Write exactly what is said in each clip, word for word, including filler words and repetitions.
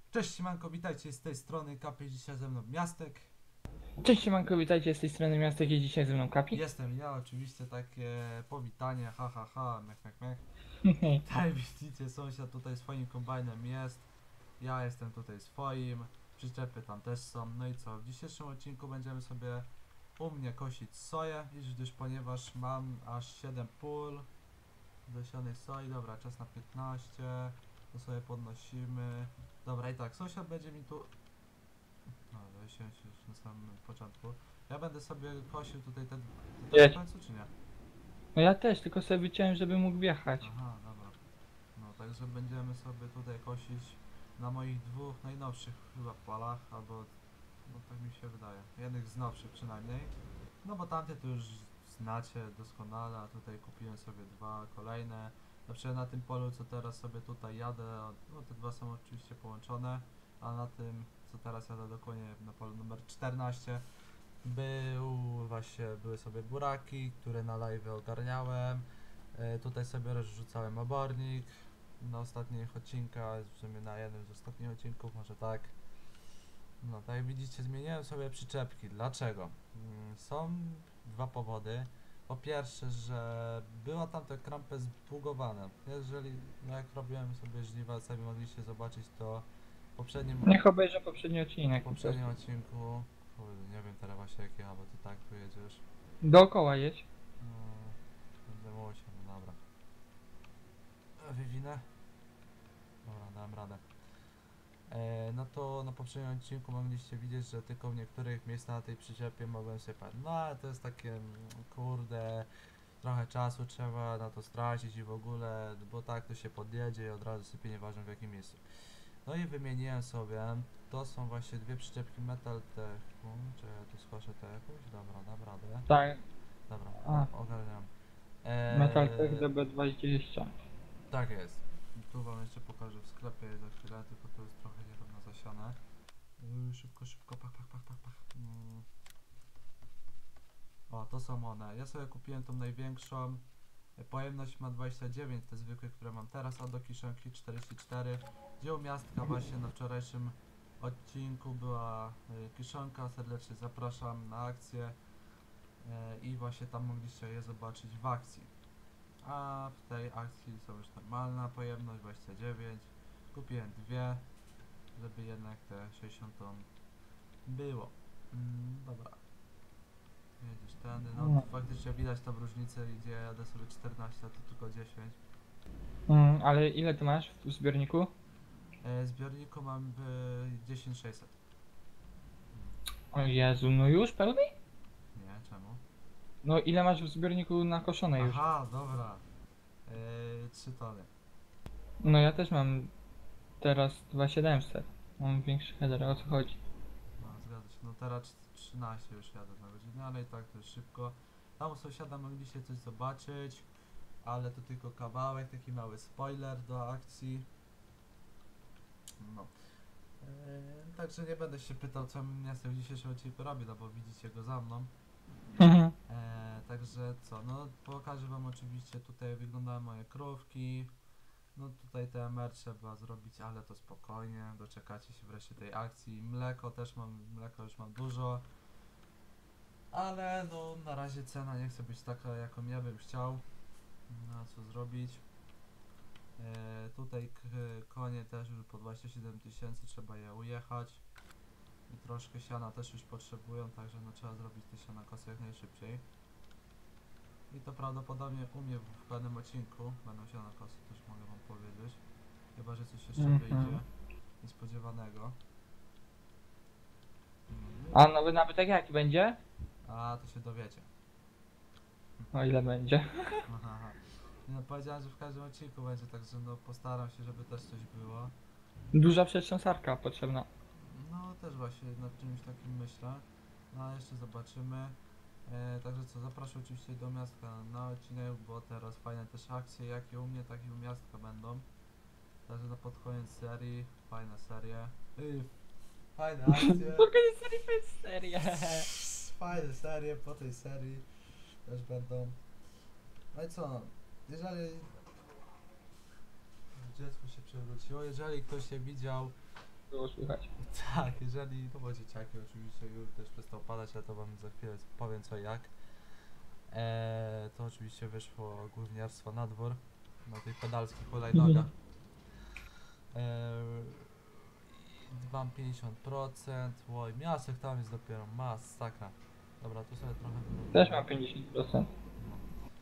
Cześć siemanko, witajcie z tej strony Kapy, dzisiaj ze mną Miastek. Cześć siemanko, witajcie z tej strony Miastek, jest dzisiaj ze mną Kapi. Jestem ja, oczywiście takie powitanie, ha ha ha, mech mech mech. Tak widzicie, sąsiad tutaj swoim kombajnem jest, ja jestem tutaj swoim, przyczepy tam też są. No i co, w dzisiejszym odcinku będziemy sobie u mnie kosić soję, gdyż ponieważ mam aż siedem pól dosionej soi. Dobra, czas na piętnaście, to sobie podnosimy. Dobra, i tak, sąsiad będzie mi tu... No, wysiąść już na samym początku. Ja będę sobie kosił tutaj te... Ty też w Jedź. końcu, czy nie? No ja też, tylko sobie wyciąłem, żeby mógł wjechać. Aha, dobra. No, także będziemy sobie tutaj kosić na moich dwóch najnowszych chyba polach, albo... No tak mi się wydaje. Jednych z nowszych przynajmniej. No bo tamte to już znacie doskonale, a tutaj kupiłem sobie dwa kolejne. Na przykład na tym polu, co teraz sobie tutaj jadę, no te dwa są oczywiście połączone, a na tym, co teraz jadę dokładnie na polu numer czternaście, był właśnie, były sobie buraki, które na live ogarniałem. E, tutaj sobie rozrzucałem obornik na ostatnich odcinkach, w sumie na jednym z ostatnich odcinków, może tak. No, tak jak widzicie, zmieniłem sobie przyczepki. Dlaczego? Mm, Są dwa powody. Po pierwsze, że była tam ta krampa zbugowana. Jeżeli, no jak robiłem sobie żniwa, sami mogliście zobaczyć to w poprzednim, Niech obejrzę poprzedni w odcinek po poprzednim prostu. odcinku. Kurde, nie wiem teraz właśnie jak jechał, bo ty tak tu jedziesz. Dookoła jedź. No, będę musiał, no dobra. E, Wywinę? Dobra, dałem radę. E, no to na poprzednim odcinku mogliście widzieć, że tylko w niektórych miejscach na tej przyczepie mogłem sypać. No ale to jest takie, mm, kurde, trochę czasu trzeba na to stracić i w ogóle, bo tak to się podjedzie i od razu sypie, nieważne w jakim miejscu. No i wymieniłem sobie, to są właśnie dwie przyczepki Metal Tech. Czy ja tu skoszę to jakoś? Dobra, dam radę. Tak. Dobra, A, o- ogarniam. Metal Tech Eee, D B dwadzieścia. tak jest. Tu wam jeszcze pokażę w sklepie za chwilę, tylko to jest trochę nierówno zasiane. Yy, szybko, szybko, pach, pach, pach, pach, pach. Mm. O, to są one. Ja sobie kupiłem tą największą. E, Pojemność ma dwadzieścia dziewięć, te zwykłe, które mam teraz, a do kiszonki czterdzieści cztery. Gdzie u Miastka właśnie na wczorajszym odcinku była y, kiszonka. Serdecznie zapraszam na akcję. E, I właśnie tam mogliście je zobaczyć w akcji. A w tej akcji są już normalna pojemność dwadzieścia dziewięć. Kupiłem dwie, żeby jednak te sześćdziesiąt ton było. Mm, dobra. Jedziesz tędy, no No. faktycznie widać tą różnicę, gdzie ja jadę sobie czternaście, a tu tylko dziesięć. Mm, ale ile ty masz w zbiorniku? E, zbiorniku mam w tysiąc sześćset. O Jezu, no już pełny? Nie, czemu? No ile masz w zbiorniku nakoszone już? Aha, dobra. E, trzy tony. No ja też mam teraz dwa tysiące siedemset. Mam większy header, o co chodzi? No, zgadza się. No teraz trzynaście już jadę na godzinę, ale i tak to jest szybko. Tam u sąsiada mogliście coś zobaczyć, ale to tylko kawałek, taki mały spoiler do akcji. No. Eee, także nie będę się pytał, co miasto w dzisiejszym odcinku robi, no bo widzicie go za mną. Mhm. Eee, także co, no pokażę wam oczywiście, tutaj wyglądają moje krówki. No tutaj te M R trzeba zrobić, ale to spokojnie, doczekacie się wreszcie tej akcji. Mleko też mam, mleko już mam dużo. Ale no na razie cena nie chce być taka, jaką ja bym chciał. No co zrobić. E, tutaj k- konie też już po dwadzieścia siedem tysięcy, trzeba je ujechać. I troszkę siana też już potrzebują, także no trzeba zrobić te siana kosy jak najszybciej. I to prawdopodobnie u mnie w, w pewnym odcinku będą siana kosy, też mogę wam powiedzieć. Chyba, że coś jeszcze Mhm. wyjdzie niespodziewanego. Mm. A nowy nabytek jaki będzie? A to się dowiecie. O ile będzie? Aha. No powiedziałem, że w każdym odcinku będzie, także no postaram się, żeby też coś było. Duża przetrząsarka potrzebna. No też właśnie nad czymś takim myślę. No ale jeszcze zobaczymy. E, także co, zapraszam oczywiście do miastka na odcinek, bo teraz fajne też akcje, jak i u mnie, tak i u miastka będą. Także no pod koniec serii, fajna serie. Yy, fajne akcje. Koniec serii to jest seria. Fajne serie po tej serii też będą. No i co, jeżeli... Dziecko się przewróciło, jeżeli ktoś nie widział było słychać. Tak, jeżeli, no bo dzieciaki oczywiście już też przestał padać, ale to wam za chwilę powiem co i jak. Eee, to oczywiście wyszło gówniarstwo na dwór, na tych pedalskich hulajnogach. Eee, mam pięćdziesiąt procent, oj, miastek tam jest dopiero masakra. Dobra, tu sobie trochę wyrobimy. Też mam pięćdziesiąt procent. No.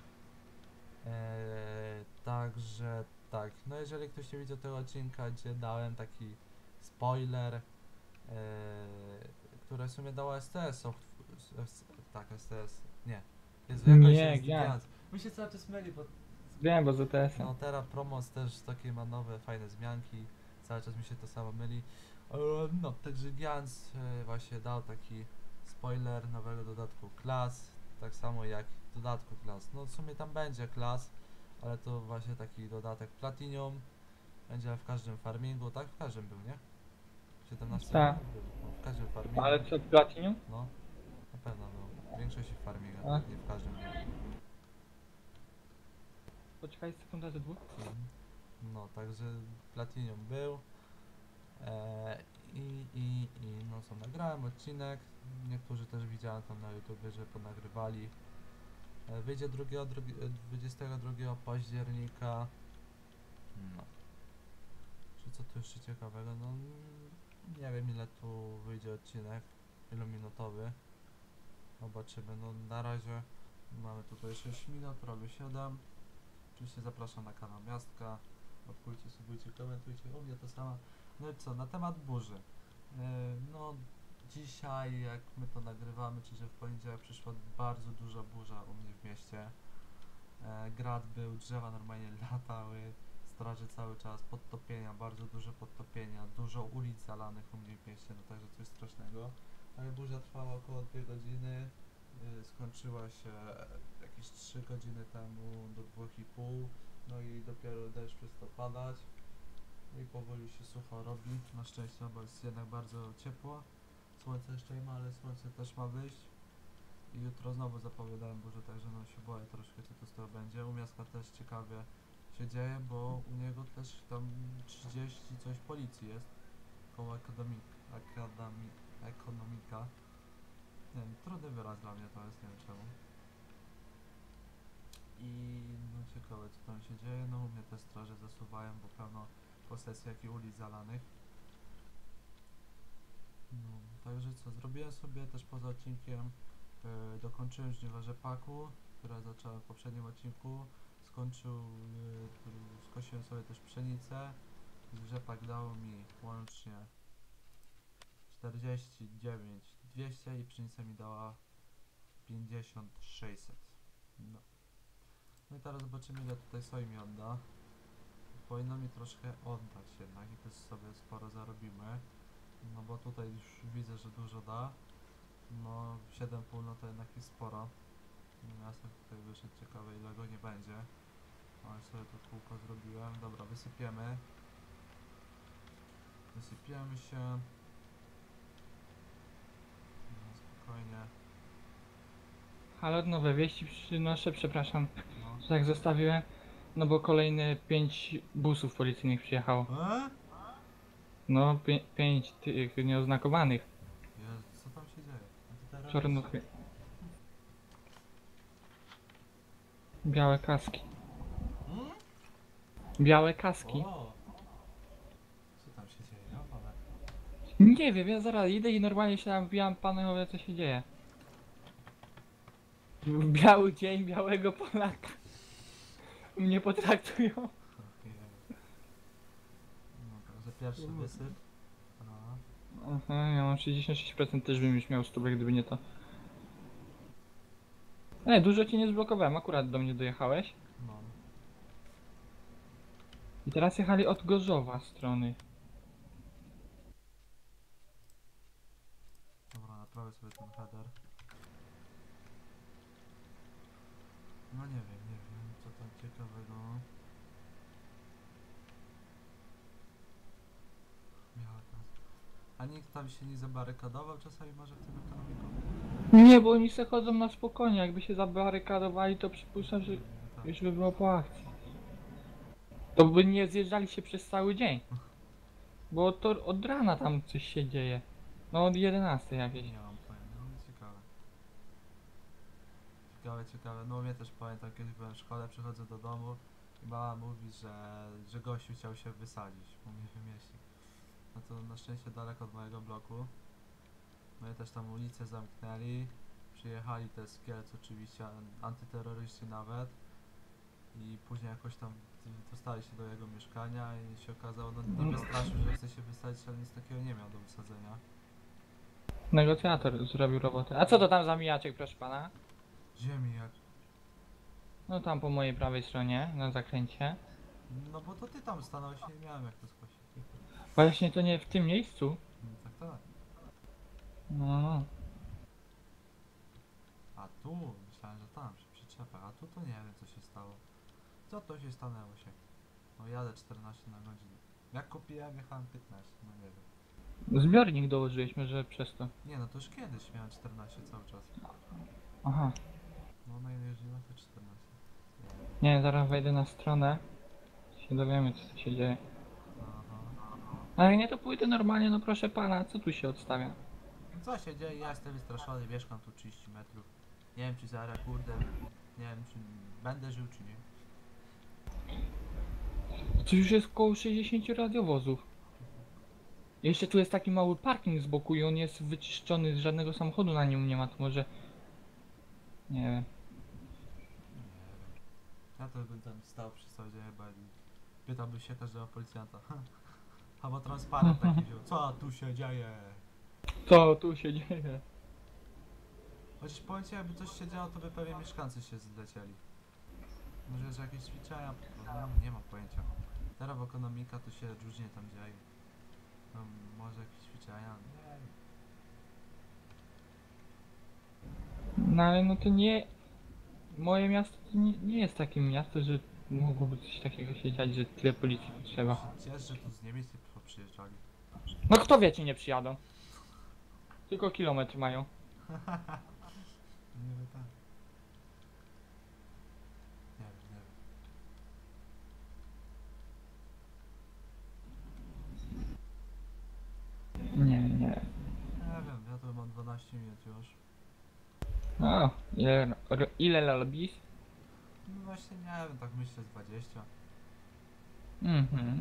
Eee, także tak, no jeżeli ktoś nie widział tego odcinka, gdzie dałem taki spoiler, eee, które w sumie dało S T S Soft, s- tak S T S, nie, Jezu, jakoś Nie, jest Giant. Giant. My się cały czas myli, bo Wiem, bo z E T S-em. no teraz Promos też takie ma nowe, fajne zmianki, cały czas mi się to samo myli. Eee, no, także Giant e, właśnie dał taki spoiler nowego dodatku klas, tak samo jak w dodatku klas. No w sumie tam będzie klas, ale to właśnie taki dodatek Platinum. Będzie w każdym farmingu, tak? W każdym był, nie? siedemnaście Tak. był. No, w każdym farmingu. Ale co, Platinum? No, na pewno był. W większości farmingach, A. nie w każdym nie. Poczekaj sekunda ze dwóch. Mhm. No, także Platinum był. E, i, i, I no co, nagrałem odcinek. Niektórzy też widziałem tam na YouTube, że ponagrywali. E, wyjdzie drugiego, drugi, e, dwudziestego drugiego października. No. Czy co tu jeszcze ciekawego? No mm, nie wiem ile tu wyjdzie odcinek, iluminutowy. Zobaczymy, no na razie mamy tutaj sześć minut, robię siedem. Oczywiście zapraszam na kanał Miastka. Odkujcie, subujcie, komentujcie, u mnie to samo. No i co, na temat burzy. Yy, no dzisiaj jak my to nagrywamy, czyli że w poniedziałek przyszła bardzo duża burza u mnie w mieście. E, grad był, drzewa normalnie latały, straże cały czas, podtopienia, bardzo duże podtopienia, dużo ulic zalanych u mnie w mieście, no także coś strasznego. Ale burza trwała około dwie godziny, y, skończyła się jakieś trzy godziny temu do dwóch i pół, no i dopiero deszcz przestał padać. No i powoli się sucho robi, na szczęście, bo jest jednak bardzo ciepło. Słońce jeszcze nie ma, ale słońce też ma wyjść. I jutro znowu zapowiadałem burzę, także no się boję troszkę co to z tego będzie. U Miaska też ciekawie się dzieje, bo u niego też tam trzydzieści coś policji jest. Koło akademik, akademi, ekonomika. Nie wiem, trudny wyraz dla mnie to jest, nie wiem czemu. I no ciekawe co tam się dzieje, no u mnie te straże zasuwają, bo pełno posesji jak i ulic zalanych. No, także co, zrobiłem sobie też poza odcinkiem, yy, dokończyłem żniwa rzepaku, które zacząłem w poprzednim odcinku, skończył, yy, skosiłem sobie też pszenicę, rzepak dało mi łącznie czterdzieści dziewięć dwieście i pszenica mi dała pięćdziesiąt sześćset. No. No i teraz zobaczymy ile tutaj soi mi odda. Powinno mi troszkę oddać jednak i też sobie sporo zarobimy. No bo tutaj już widzę, że dużo da. No siedem i pół no to jednak jest sporo. Miastek tutaj wyszedł, ciekawe ile go nie będzie. Ale sobie to kółko zrobiłem. Dobra, wysypiemy. Wysypiemy się. No, spokojnie. Ale nowe wieści przynoszę, przepraszam, No. że tak zostawiłem. No bo kolejne pięć busów policyjnych przyjechało. E? No, pię pięć tych nieoznakowanych. Jezu, co tam się dzieje? A tutaj robisz? Czarnuchy. Białe kaski. Hmm? Białe kaski. O! Co tam się dzieje? Ja pana. Nie wiem, ja zaraz idę i normalnie się tam wbijam, panowie, co się dzieje. Biały dzień białego Polaka. Mnie potraktują. No także pierwszy wysyp. No. Aha, ja mam sześćdziesiąt sześć procent, też bym już miał stówek, gdyby nie to. Nie, dużo cię nie zblokowałem, akurat do mnie dojechałeś. No. I teraz jechali od Gorzowa strony. Dobra, naprawię sobie ten header. No nie wiem, nie wiem, co tam ciekawego. Miała tam. A nikt tam się nie zabarykadował czasami może w tym ekonomiku? Nie, bo oni se chodzą na spokojnie, jakby się zabarykadowali, to przypuszczam, że Mm, tak. już by było po akcji. To by nie zjeżdżali się przez cały dzień. Bo to od rana tam coś się dzieje. No od jedenastej jakieś. Nie mam pojęcia, no ciekawe. Ciekawe, ciekawe. No mnie też pamiętam, kiedyś byłem w szkole, przychodzę do domu i mama mówi, że, że gościu chciał się wysadzić, bo mnie wymieścił. No to na szczęście daleko od mojego bloku. No i też tam ulicę zamknęli. Przyjechali te z Kielc oczywiście, an- antyterroryści nawet. I później jakoś tam dostali się do jego mieszkania i się okazało, no niby straszył, że chce się wysadzić, ale nic takiego nie miał do wysadzenia. Negocjator zrobił robotę. A co to tam za mijaczek, proszę pana? Ziemi jak. No tam po mojej prawej stronie, na zakręcie. No bo to ty tam stanąłeś i nie miałem jak to skosić. Właśnie to nie w tym miejscu. No, tak, tak. No, no. A tu, myślałem, że tam, przy przyczepach, a tu to nie wiem co się stało. Co to się stanęło się? No jadę czternaście na godzinę. Jak kupiłem, jechałem piętnaście, no nie wiem. Zbiornik dołożyliśmy, że przez to. Nie no, to już kiedyś miałem czternaście cały czas. Aha. No na ile jeździłem to czternaście. Nie, zaraz wejdę na stronę. Się dowiemy co tu się dzieje. Aha. A jak nie to pójdę normalnie, no proszę pana, co tu się odstawia? Co się dzieje? Ja jestem wystraszony, mieszkam tu trzydzieści metrów. Nie wiem czy zaraz, kurde, nie wiem czy będę żył czy nie. To już jest około sześćdziesiąt radiowozów. Jeszcze tu jest taki mały parking z boku i on jest wyczyszczony, żadnego samochodu na nim nie ma, to może... Nie wiem. Nie wiem. Ja to bym tam stał przy sądzie chyba i pytałby się każdego policjanta. Albo transparent taki wziął. Co tu się dzieje? Co tu się dzieje? Chociaż powiem ci, jakby coś się działo, to by pewnie mieszkańcy się zlecieli. Może że jakieś ćwiczenia? No, nie mam pojęcia. Teraz w ekonomika to się różnie tam dzieje. No, może jakieś ćwiczenia? Nie wiem. No ale no to nie... Moje miasto to nie, nie jest takim miasto, że mogłoby coś takiego się dziać, że tyle policji potrzeba. Się Ciesz, że tu z Niemiec nie przyjeżdżali. No kto wie, czy nie przyjadą? Tylko kilometr mają. Nie wiem, tak. Nie wiem, nie wiem. Nie, nie. Nie wiem, ja to mam dwanaście minut już. O, ile, ro- ile robisz? No właśnie nie wiem, tak myślę z dwadzieścia. Mhm. Hmm.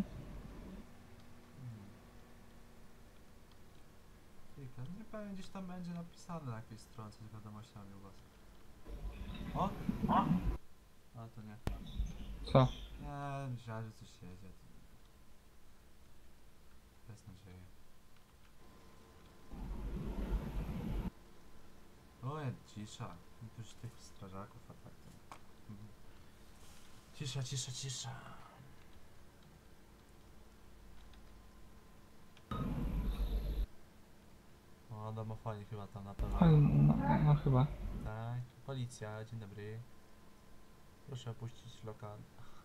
Kilka. Nie powiem, gdzieś tam będzie napisane na jakiejś stronce z wiadomościami u was. O! Ale to nie. Co? Nie, myślałem, że coś się dzieje. Bez nadziei. O, nie, cisza. Już tych strażaków, a tak to... Mhm. Cisza, cisza, cisza. O, domofoni chyba tam na pewno. Ale, no, no chyba. Tak, policja, dzień dobry. Proszę opuścić lokal.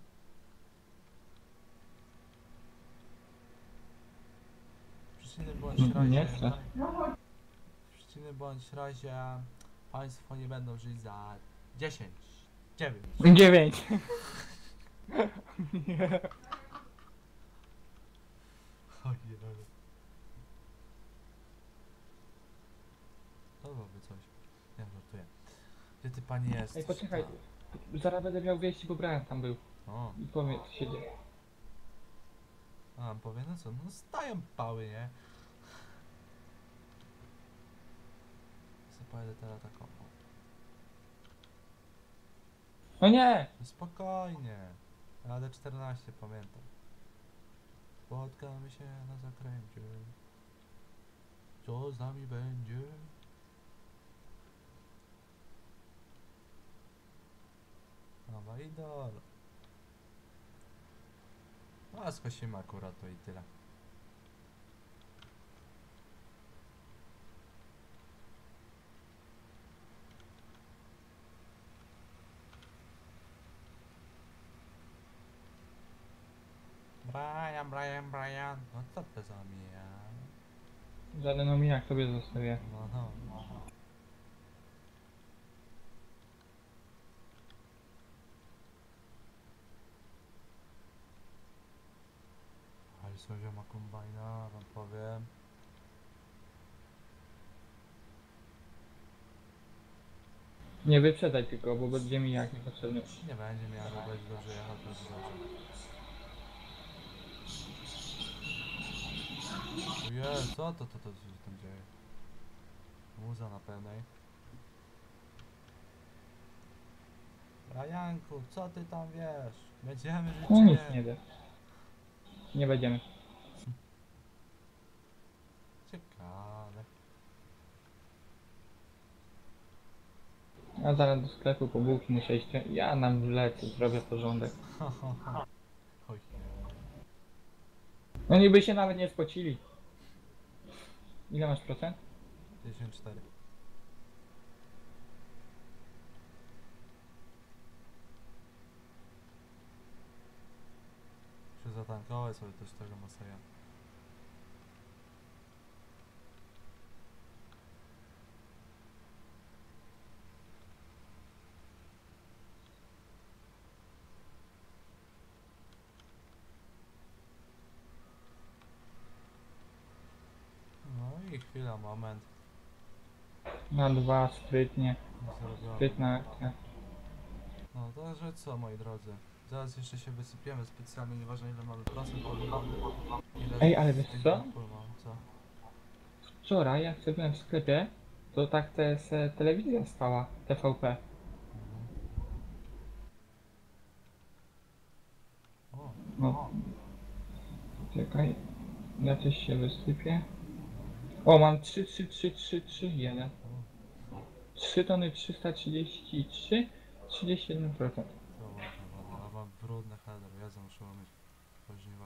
W przeciwnym bądź N- razie... nie chcę. W przeciwnym bądź razie... Państwo nie będą żyć za... dziesięć, dziewięć. Dziewięć. Ojej. To byłoby coś. Ja żartuję. Gdzie ty pani jest? Ej, poczekaj. Zaraz będę miał wieści, bo Brian tam był. O, I powiem, co się dzieje. a powie, no co, no stają pały, nie? Co pojedę teraz taką, o. No nie! No spokojnie. Radę czternaście pamiętam. Spotkamy się na zakręcie. Co z nami będzie? Nowa idol. No a skosimy akurat to i tyle. Brian, Brian, Brian. No co to za mija? Żaden omijak sobie zostawię. No, no, no. Ale są zioma kombajna, wam powiem. Nie wyprzedaj tylko, bo będzie mi jak niepotrzebny. Nie będzie miał, bo będzie dobrze jechał, to jest dobrze. Ojej, co to, to, to, co się tam dzieje? Muza na pełnej. Rajanku, co ty tam wiesz? Będziemy żyć No czy nic nie? nie da. Nie będziemy. Ciekawe. Ja zaraz do sklepu po bułki muszę iść. Ja nam wlecę, zrobię porządek. Oj. No niby się nawet nie spocili. Ile masz procent? pięćdziesiąt cztery. Muszę zatankować sobie też tego Maseja. No i chwila, moment. Na dwa, sprytnie. Zrobione. Sprytna akcja. No to że co, moi drodzy? Zaraz jeszcze się wysypiemy specjalnie, nieważne ile mamy procent, bo ile Ej, ale wiesz ile co? wpływa, co? Wczoraj jak sobie byłem w sklepie, to tak te, se telewizja stała, T V P. Mhm. O, No. Czekaj. Ja coś się wysypię. O, mam trzy, trzy, trzy, trzy, trzy, jeden. trzy tony trzysta trzydzieści trzy, trzydzieści jeden procent. to ładnie, ładnie. A mam brudne header, ja muszę myć po żniwa.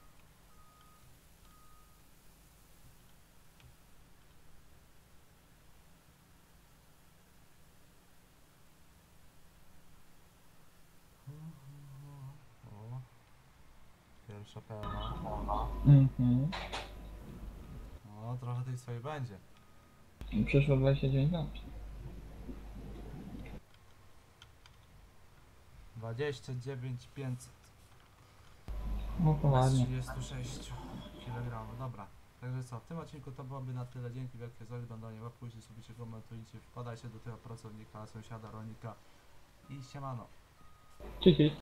O, pierwsza pełna. Mhm. No, trochę tej swojej będzie. Przeszło dwadzieścia dziewięć lat. dwadzieścia dziewięć pięćset. No to Bez ładnie. trzydzieści sześć kilogramów. Dobra. Także co, w tym odcinku to byłoby na tyle. Dzięki wielkie za oglądanie. Łapkujcie, subujcie, komentujcie, wpadajcie do tego pracownika, sąsiada, rolnika i siemano. Cześć.